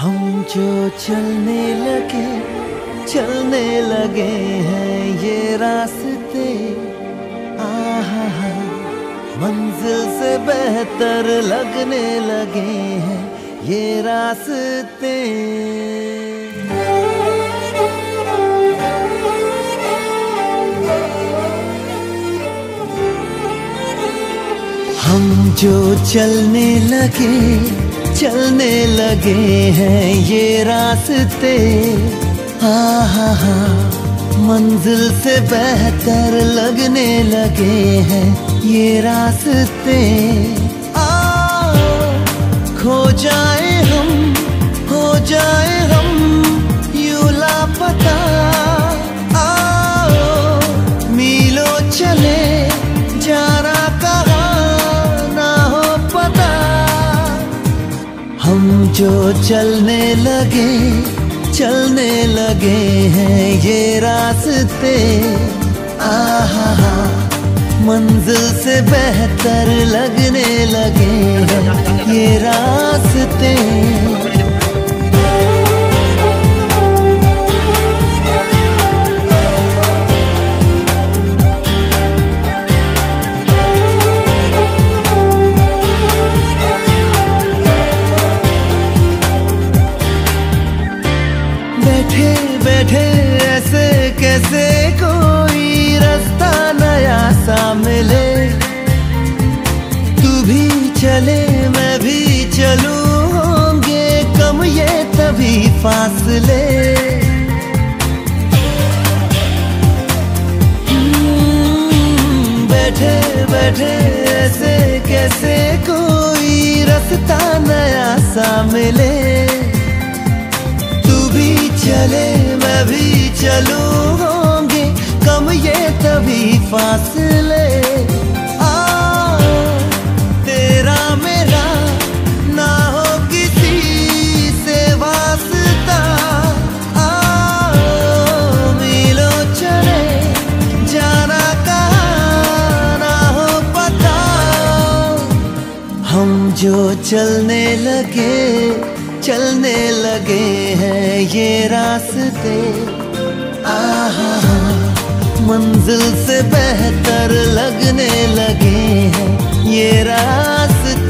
हम जो चलने लगे हैं ये रास्ते, आहा हा, मंजिल से बेहतर लगने लगे हैं ये रास्ते। हम जो चलने लगे हैं ये रास्ते, आहा हा, मंजिल से बेहतर लगने लगे हैं ये रास्ते। खो जाए हम, हो जाए हम यूं लापता, मीलों चले जाना कहाँ ना हो पता। हम जो चलने लगे हैं ये रास्ते, आहा हा, मंजिल से बेहतर लगने लगे हैं ये रास्ते। बैठे ऐसे कैसे कोई रास्ता नया सा मिले, तू भी चले मैं भी चलूं, होंगे कम ये तभी फासले। बैठे बैठे ऐसे कैसे कोई रास्ता नया सा मिले, चले मैं भी चलूं, होंगे कम ये तभी फासले। तेरा मेरा ना हो किसी से वास्ता, मीलों चले जाना कहाँ ना हो पता। हम जो चलने लगे हैं ये रास्ते, आहा हा, मंजिल से बेहतर लगने लगे हैं ये रास्ते।